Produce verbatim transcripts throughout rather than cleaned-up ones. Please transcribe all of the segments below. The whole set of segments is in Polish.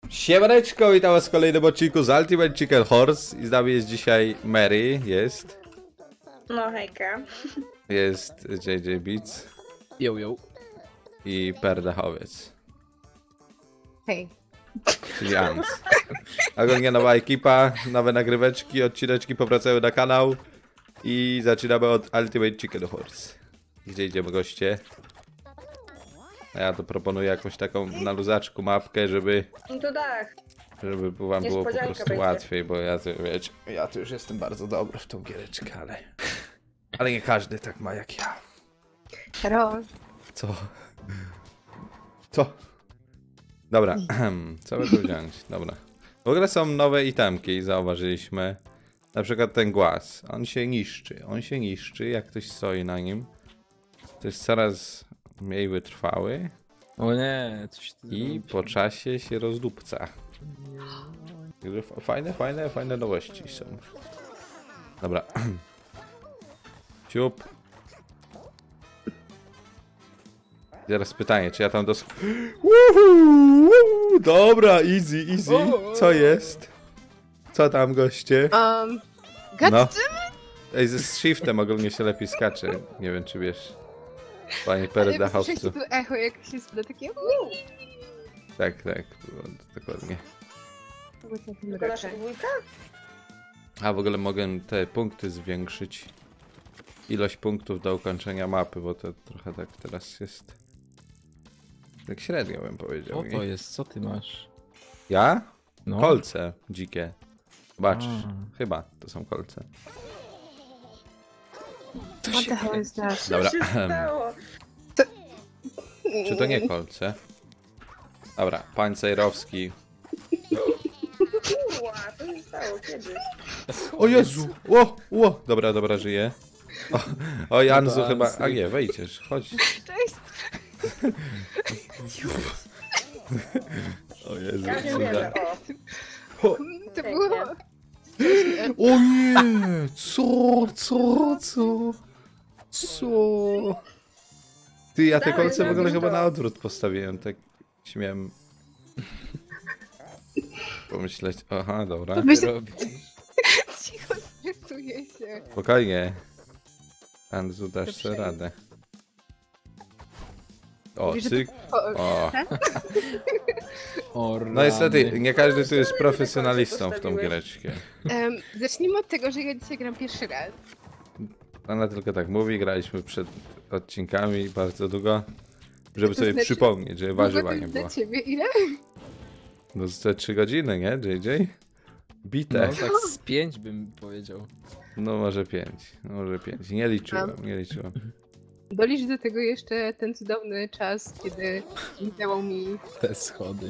Siemaneczko, witam was w kolejnym odcinku z Ultimate Chicken Horse i z nami jest dzisiaj Mary, jest, No hejka. jest J J Beats Yo, yo. i Perdachowiec, Hej. czyli Ans. Ogólnie nowa ekipa, nowe nagryweczki, odcineczki powracają na kanał i zaczynamy od Ultimate Chicken Horse, gdzie idziemy goście. A ja to proponuję jakąś taką na luzaczku mapkę, żeby No to tak. Żeby wam było po Niespodzianka prostu będzie. łatwiej, bo ja to, wiecie, ja to już jestem bardzo dobry w tą giereczkę, ale... Ale nie każdy tak ma jak ja. Karol. Co? Co? Dobra, co by tu wziąć? Dobra. W ogóle są nowe itemki i zauważyliśmy. Na przykład ten głaz. On się niszczy. On się niszczy, jak ktoś stoi na nim. To jest coraz mniej wytrwały O nie, coś ty i zrobił. po czasie się rozdupca. Także fajne, fajne, fajne nowości są. Dobra. Ciup. Teraz pytanie, czy ja tam dos... Uhu, dobra, easy, easy. Co jest? Co tam, goście? Um, God No. damn Ej, ze shiftem ogólnie się lepiej skacze. Nie wiem, czy wiesz. Panie it! Ale Peredachowcu. słyszeliście tu echo, jak się zda takie... Tak, tak, było dokładnie. Tylko nasza dwójka? A w ogóle mogę te punkty zwiększyć. Ilość punktów do ukończenia mapy, bo to trochę tak teraz jest. Tak średnio bym powiedział. Co nie? to jest? Co ty masz? Ja? No. Kolce dzikie. Zobaczysz. A. Chyba to są kolce. What the hell is that? Dobra. Co się stało? Czy to nie kolce? Dobra, pancerowski. Kurwa, co się stało? Kiedy? O Jezu! O! O! Dobra, dobra, żyję. O, o Janzu No to chyba... Ansu. A nie, wejdziesz, chodź. Cześć! O Jezu. Ja nie cuda. wierzę, o. O, To było... o nie! Co? Co? Co? Co? Ty, ja te Dawaj, kolce w ogóle zrobisz chyba to. na odwrót postawiłem, tak śmiem pomyśleć. Aha, dobra. Co Myślę- ty robisz? Cicho, stresuję się. Spokojnie. Anzu, dasz sobie Dobrze. radę. O, Mówisz, że cyk. O, O. O, No niestety, rany. nie każdy tu jest Te profesjonalistą kolce w tą postawiłeś. giereczkę. um, zacznijmy od tego, że ja dzisiaj gram pierwszy raz. Ona tylko tak mówi, graliśmy przed odcinkami bardzo długo, żeby To sobie znaczy- przypomnieć, że warzywa nie Dla było. ciebie ile? No z te trzy godziny, nie, J J? Bite. No tak z pięć bym powiedział. No może pięć, no może pięć. Nie liczyłem, nie liczyłem. Dolicz do tego jeszcze ten cudowny czas, kiedy zniknęło mi... Te schody.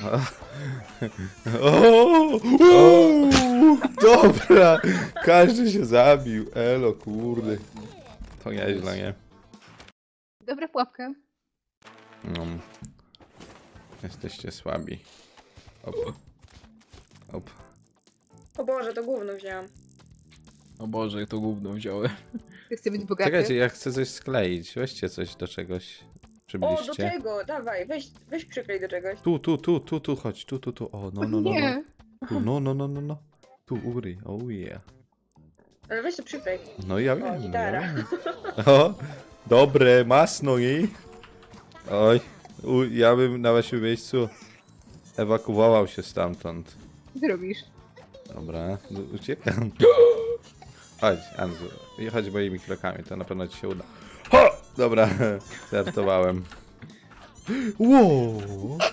O, o, dobra, każdy się zabił, elo kurde. To nieźle, nie? Dobra pułapka. No. Jesteście słabi. Op. Op. O Boże, to gówno wzięłam. O Boże, to gówno wziąłem. Chcę być bogaty. Czekajcie, ja chcę coś skleić. Weźcie coś do czegoś. O, do Przybliżcie. tego, dawaj, weź, weź przyklej do czegoś. Tu, tu, tu, tu, tu, chodź, tu, tu, tu. O, no, no, no, no. Nie. Tu, no, no, no, no, no. Tu, Uri, oh yeah. Ale weź to przyklej. No ja wiem. no, ja gitara. wiem. O, dobre, masno i. Oj, u, ja bym na waszym miejscu ewakuował się stamtąd. Co ty robisz? Dobra, u- uciekam. Chodź, Anzu, i chodź moimi krokami, to na pewno ci się uda. Ho! Dobra, żartowałem. Wow.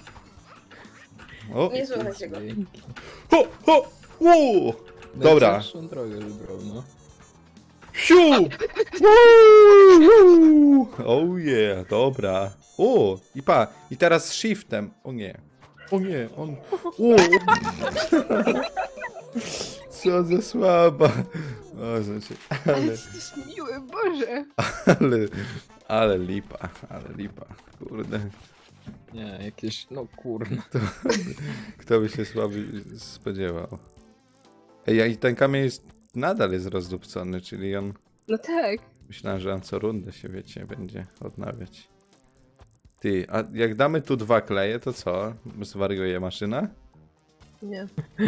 O, Nie słuchaj się go. Dzięki. ho, ho, wow. Dobra. Najcięższą drogę wybrał, no. Siu! Woo! Oh yeah, dobra. O, i pa, i teraz z shiftem. O nie. O nie, on... O. Co za słaba. O, znaczy, Ale ale, jesteś miły, Boże. ale, ale lipa, ale lipa. Kurde, Nie, jakieś, no kurna. kto by się słaby spodziewał. Ej, a i ten kamień jest, nadal jest rozdupcony, czyli on... No tak. Myślałem, że on co rundę się, wiecie, będzie odnawiać. Ty, a jak damy tu dwa kleje, to co? Zwariuje maszyna? Nie.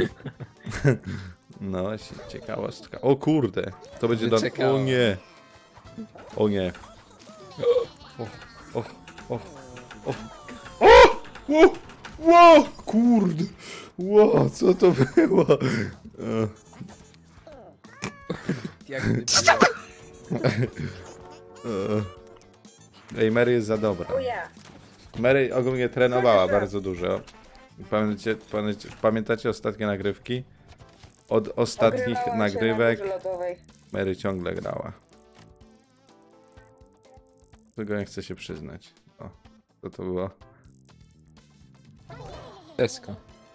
No właśnie, ciekawostka. O kurde, to będzie do... O Wyczekałem. nie. O nie. O, o, o, o. O! Ło! Ło! Kurde. Ło, co to było? E, Jak ty e. Ej, Mary jest za dobra. O ja. Mary ogólnie trenowała Proszę. bardzo dużo. Pamiętacie, pamiętacie, pamiętacie ostatnie nagrywki? Od ostatnich Ogrywałam się na nagrywek górze lodowej. Mary ciągle grała. Tylko nie chcę się przyznać. O, co to było? Teska.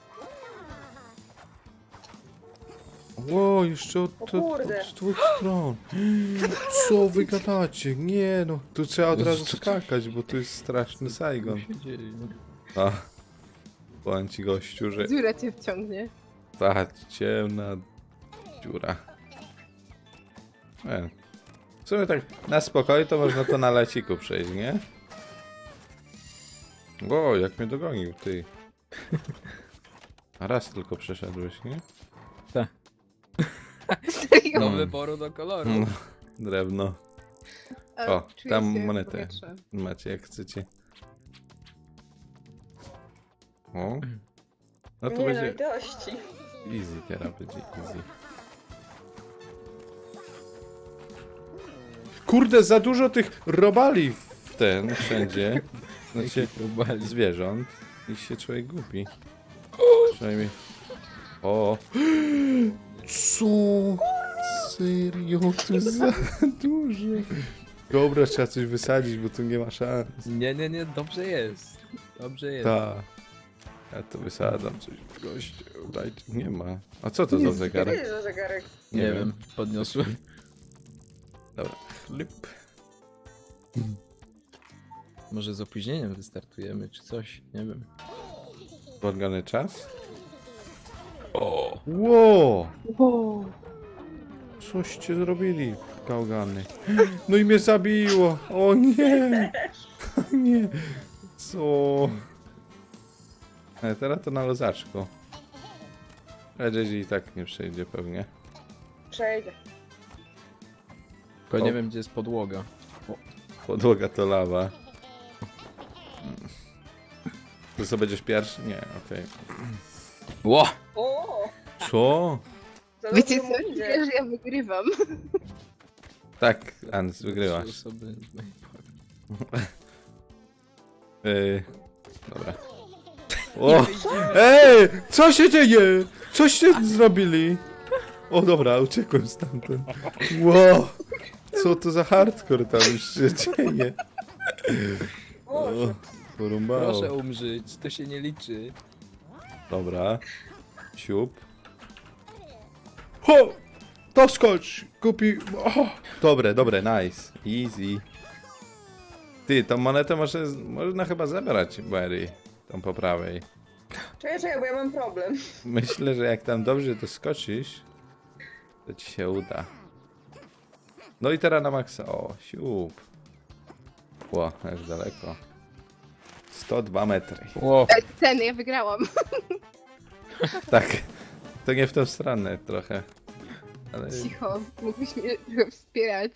Ło, jeszcze od, O od, kurde. od dwóch stron. Co wy gadacie? Nie no, tu trzeba od razu skakać, bo tu jest straszny Saigon. Co się dzieje? A, powiem ci gościu, że Dziura cię wciągnie. ta ciemna dziura. Nie. W sumie tak na spokojnie to można to na leciku przejść, nie? O, jak mnie dogonił, ty. A raz tylko przeszedłeś, nie? Serio? Do No. wyboru do koloru. No, drewno. A, O, czuję tam się monetę. powietrze. Macie jak chcecie. O. No to Nie no, będzie litości. easy teraz będzie easy. Kurde, za dużo tych robali w ten wszędzie. Znaczy Próbowali. zwierząt. I się człowiek gubi. Przynajmniej. O. Co? Serio? To jest za dużo. Dobra, trzeba coś wysadzić, bo tu nie ma szans. Nie, nie, nie, dobrze jest. Dobrze jest. Tak. Ja to wysadzam coś. Gościu, dajcie. Nie ma. A co to za Co to zegarek? jest za zegarek? Nie, nie wiem. wiem. podniosłem. Dobra. Chlip. Może z opóźnieniem wystartujemy, czy coś, nie wiem. Podgany czas? O! Ło! Wow. Coście zrobili, gałgany. No i mnie zabiło. O nie! O nie! Co? Ale teraz to na lozaczku. Ale J J i tak nie przejdzie pewnie. Przejdzie. Tylko O. nie wiem, gdzie jest podłoga. Podłoga to lawa. To co, będziesz pierwszy? Nie, okej. Ło! O! Co? Za Wiecie dobrze co? mu idzie. Widzę, że ja wygrywam. Tak, Ans, Trzy wygrywasz. osoby. Yy, dobra. O! Ej! Co się dzieje? Coście zrobili? O dobra, uciekłem stamtąd. Wow! Co to za hardcore tam już się dzieje? O, Boże. porąbało. Proszę umrzeć, to się nie liczy. Dobra. Siup. Ho! Doskocz! Kupi... O! Dobre, dobre, nice. Easy. Ty, tą monetę może, można chyba zabrać, Barry. Tą po prawej. Czekaj, czekaj, bo ja mam problem. Myślę, że jak tam dobrze doskoczysz, to ci się uda. No i teraz na maksa. O, siup. Ło, aż daleko. sto dwa metry. Ło! E, Ten, ja wygrałam. Tak. To nie w tą stronę trochę. Ale Cicho, mógłbyś mnie trochę wspierać.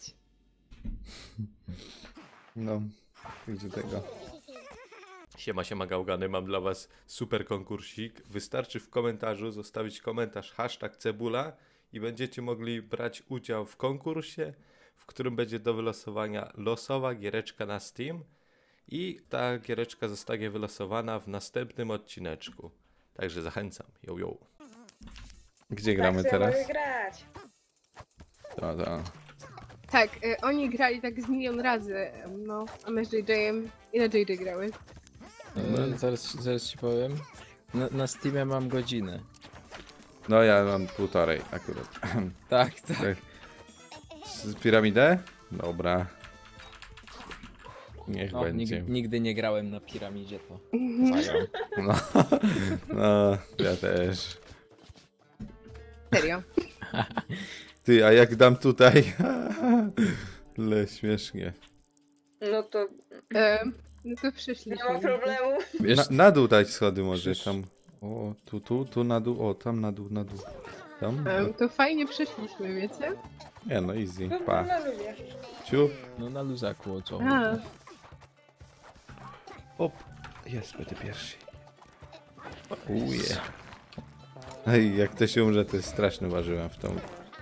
no, gdzie tego. Siema, siema gałgany, mam dla was super konkursik. Wystarczy w komentarzu zostawić komentarz hashtag cebula i będziecie mogli brać udział w konkursie, w którym będzie do wylosowania losowa giereczka na Steam i ta giereczka zostanie wylosowana w następnym odcineczku. Także zachęcam, yo yo. Gdzie gramy tak, to ja teraz? mogę grać. To, to. Tak, e, oni grali tak z milion razy, no, a my z J J-em, ile J J grały? E, zaraz, zaraz ci powiem. Na, na Steamie mam godzinę. No ja mam półtorej akurat. Tak, tak. Tak. Z piramidę? Dobra. Niech No, będzie. nigdy, nigdy nie grałem na piramidzie, to Zagram. No, no, ja też. Serio. Ty, a jak dam tutaj? Le śmiesznie. No to E, no to nie przyszliśmy. ma problemu. wiesz, Na, na dół dać schody może Przecież- tam. O, tu, tu, tu na dół, o, tam na dół, na dół. Tam? Um, to fajnie przeszliśmy, wiecie? Nie no, easy, No, pa. na ludzie. Ciup, No na luzaku o co? A, op. Jest, będę pierwszy. Uje. Ej, jak ktoś umrze, to jest straszny, ważyłem w tą.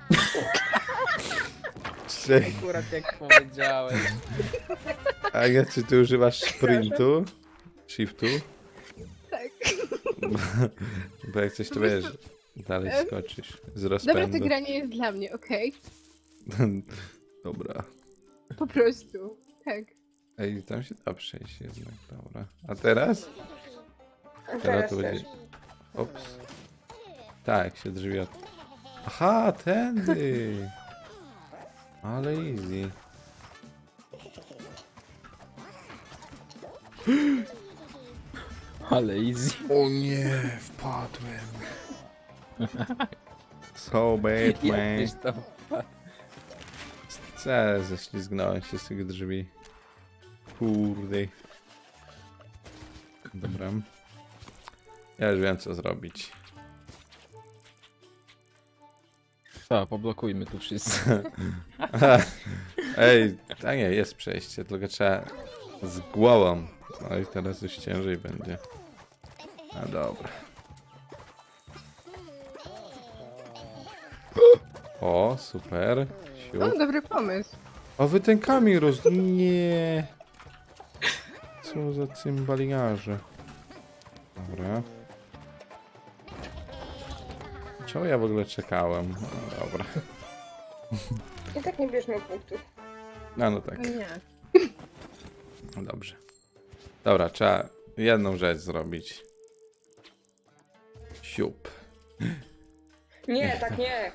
Cześć. Akurat jak powiedziałem. Ania, czy ty używasz sprintu? Shiftu? tak. Bo jak coś to wiesz, dalej skoczysz. Z Dobra, rozpędu. to gra nie jest dla mnie, okej? Dobra. Po prostu. Tak. Ej, tam się da przejść jednak, dobra. A teraz? A Teraz teraz to też. będzie... Ops. Tak, się drzwi od... Aha, tędy! Ale easy. Ale easy. O nie, wpadłem. So bad, man. Jakbyś tam wpadł. Co, ześlizgnąłem się z tych drzwi. Kurde. Dobra. Ja już wiem, co zrobić. A, poblokujmy tu wszyscy. Ej, a nie, jest przejście, tylko trzeba z głową. No i teraz już ciężej będzie. A dobra. O, super. Siup. No, dobry pomysł. A wy ten kamień roz... Nie. Co za cymbaliarze. Dobra. Czemu ja w ogóle czekałem? No, dobra. I tak nie bierzmy punktów. No, no tak. Nie. No dobrze. Dobra, trzeba jedną rzecz zrobić. Siup. Nie, tak nie.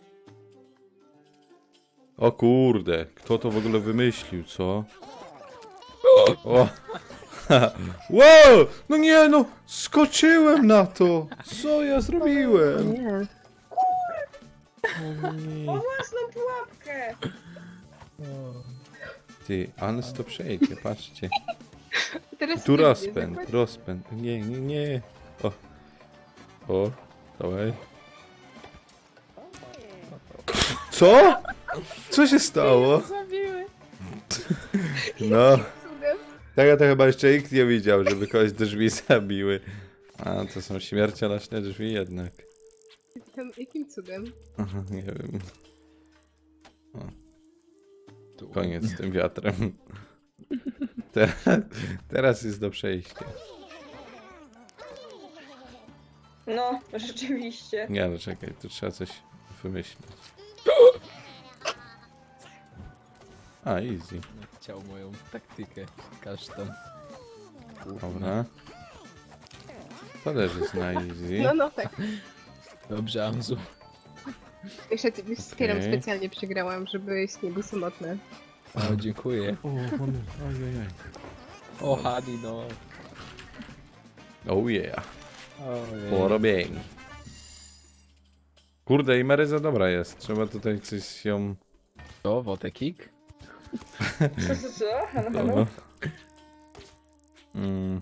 O kurde, kto to w ogóle wymyślił, co? O! Wow! No nie no! Skoczyłem na to! Co ja zrobiłem? Nie. O nie. O własną pułapkę. Ty, Ans to przejdzie, patrzcie. Teraz Tu nie rozpęd, wiem, rozpęd. Nie, nie, nie. O. O, dawaj. Co? Co się stało? Zabiły. No. Cudem. Tego to chyba jeszcze nikt nie widział, żeby kogoś drzwi zabiły. A, to są śmiercionośne drzwi jednak. Tam, jakim cudem? Aha, nie wiem. Tu. Koniec z tym wiatrem. Teraz, teraz jest do przejścia. No, rzeczywiście. Nie no, czekaj, tu trzeba coś wymyślić. A, easy. Chciał moją taktykę. Kasztan. Dobra. To też jest na easy. No, no tak. Dobrze, Amzu. Jeszcze ciebie wspieram, Okej. specjalnie przegrałam, żebyś nie był samotny. O, dziękuję. O, on, ajajaj. O, Hadi, no. Oh yeah. Ojej. Porobień. Kurde, i Maryza dobra jest. Trzeba tutaj coś ją... To, Wotekik? Co, co, co? Halo, No. halo? Mm.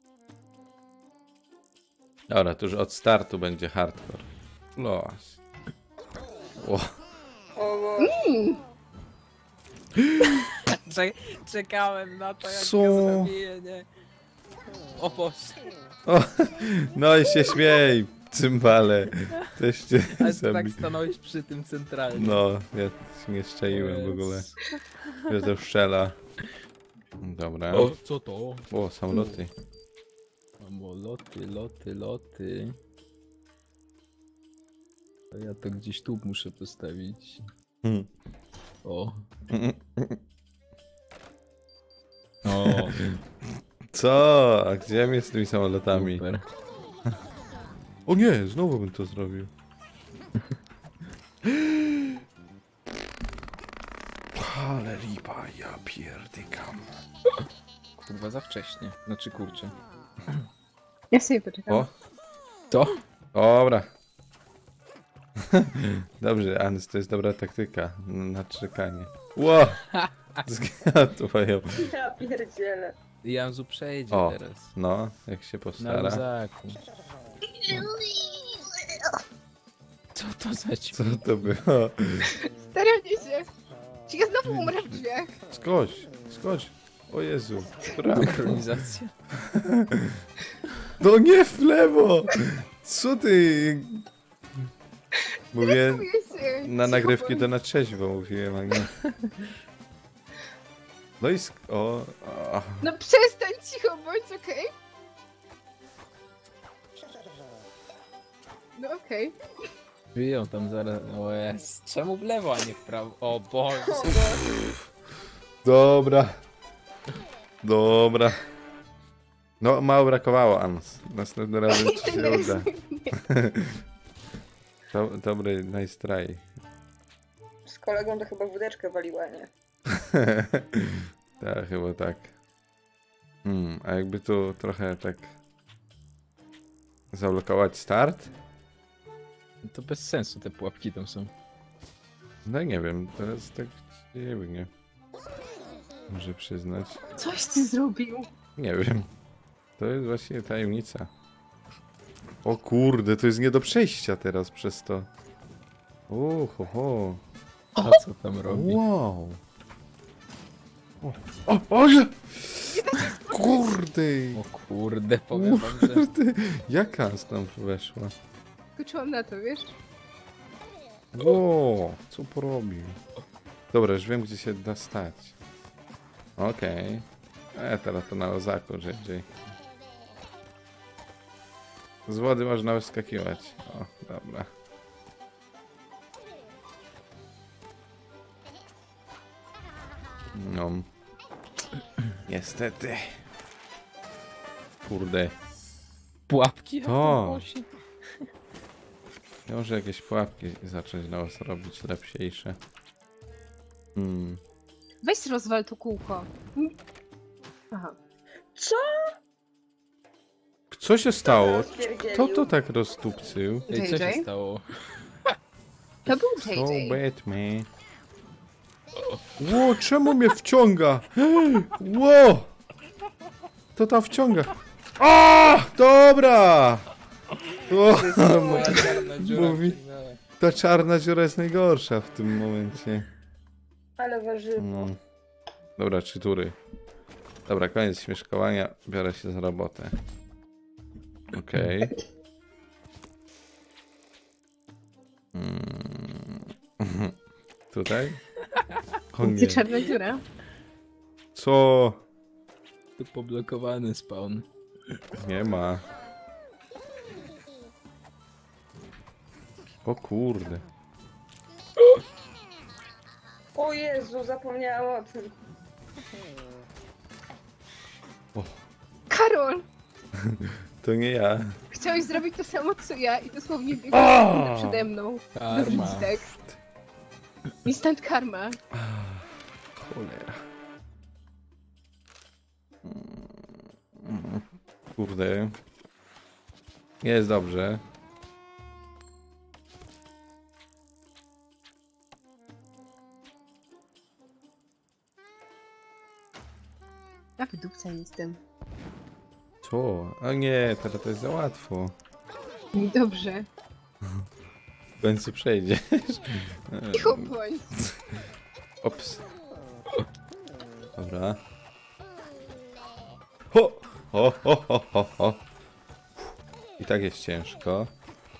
Dobra, to już od startu będzie hardcore. Los. O, O Boże. Czek czekałem na to, jak Co? go zrobię, nie? O Boże. o, no i się śmiej, cymbale. Też cię Ale ty tak zabi... stanąłeś przy tym centralnie. No, ja się nie szczaiłem w ogóle. Że to strzela. Dobra. O, co to? O, samoloty. Samoloty, loty, loty. To ja to gdzieś tu muszę postawić. Hmm. O. O, Co? A gdzie mnie z tymi samolotami? super. O nie, znowu bym to zrobił. Ale lipa, ja pierdykam. Kurwa, za wcześnie. Znaczy, kurczę. Ja sobie poczekam. O, To? dobra. Dobrze, Ans, to jest dobra taktyka na czekanie. Ło! Zgadłają. Ja pierdzielę. I Amzu przejdzie O. teraz. No, jak się Na postara. luzaku. Co to za ci? Co to było? Staram się. Czy ja znowu umrę w drzwiach? Skocz, skocz. O Jezu, brawo. Synchronizacja. No nie w lewo! Co ty? Mówię, Boję się. na Cicho nagrywki bądź. to na trzeźwo mówiłem, a nie. No i sk- o, o. No przestań, cicho bądź, okej? No okej. Wyją tam zaraz. O jest. Czemu w lewo, a nie w prawo? O Boże. O Boże. Dobra. Dobra. No, mało brakowało, Ans. Następnym razem ci się uda. Do, dobry, nice try. Z kolegą to chyba wódeczkę waliła, nie? Tak, chyba tak. Hmm, a jakby tu trochę tak zablokować start? To bez sensu te pułapki tam są. No nie wiem, teraz tak nie wiem, nie. Muszę przyznać. Coś ty zrobił. Nie wiem. To jest właśnie tajemnica. O kurde, to jest nie do przejścia teraz przez to. O, ho, ho. A co tam robi? Wow. O, o, o nie! Kurde! O kurde, powiem wam, że... Kurde! Jaka tam weszła? Skoczyłam na to, wiesz? Ło, co porobił? Dobra, już wiem, gdzie się da stać. Okej. Okay. E, teraz to na lozaku żydziej. Z wody można wyskakiwać. O, dobra. No. Niestety. Kurde. Pułapki? To. Może jakieś pułapki zacząć na was robić lepsiejsze. Hmm. Weź rozwal to kółko. Aha. Co? Co się stało? Spierdzielił. Kto to tak roztupcył? Ej, co się J J? stało? To był So J J. bad, man. Ło, czemu mnie wciąga? Ło! To ta wciąga. A, dobra! O, Moja czarna dziura. Mówi- ta czarna dziura jest najgorsza w tym momencie. Ale warzywo. No. Dobra, trzy tury. Dobra, koniec śmieszkowania. Biorę się za robotę. Okej. Okay. Mm. Tutaj? O nie. Gdzie czarna dziura? Co? Tu poblokowany spawn. Nie ma. O kurde. O Jezu, zapomniałam o tym. Karol! To nie ja. Chciałeś zrobić to samo co ja i dosłownie biegłeś przede mną. Karma. Zrobić tak. Instant karma. Cholera. Mm, Kurde. Jest dobrze. Ja wydupca jestem. Co? A nie, teraz to jest za łatwo. Dobrze. W końcu przejdziesz. Cicho bądź. Ops. Dobra. Ho! Ho, ho, ho, ho, ho. I tak jest ciężko.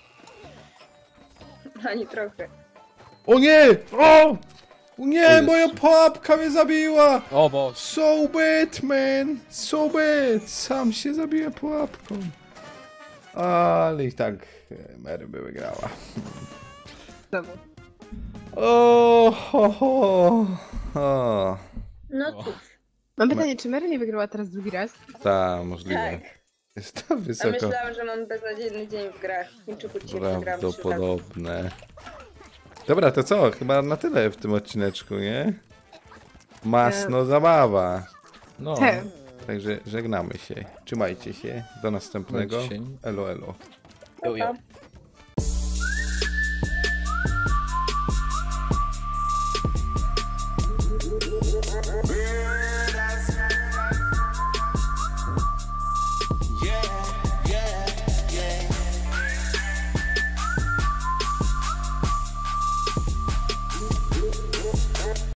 Ani trochę. O nie! O! O nie, Jezu. moja pułapka mnie zabiła! O Boże. So bad, man! So bad! Sam się zabiję pułapką. Ale i tak e, Mary by wygrała. Znowu. O, ho, ho. O. No O. cóż. Mam pytanie, czy Mary nie wygrała teraz drugi raz? Ta, możliwe. Tak. Jest to A wysoko. myślałam, że mam beznadziejny dzień w grach. Chińczyku dzisiaj przegrałam trzy razy. Prawdopodobne. Dobra, to co? Chyba na tyle w tym odcineczku, nie? Masno zabawa. No. Te. Także żegnamy się. Trzymajcie się. Do następnego. Bądź się. Elo, elo. Jo, jo. Pa.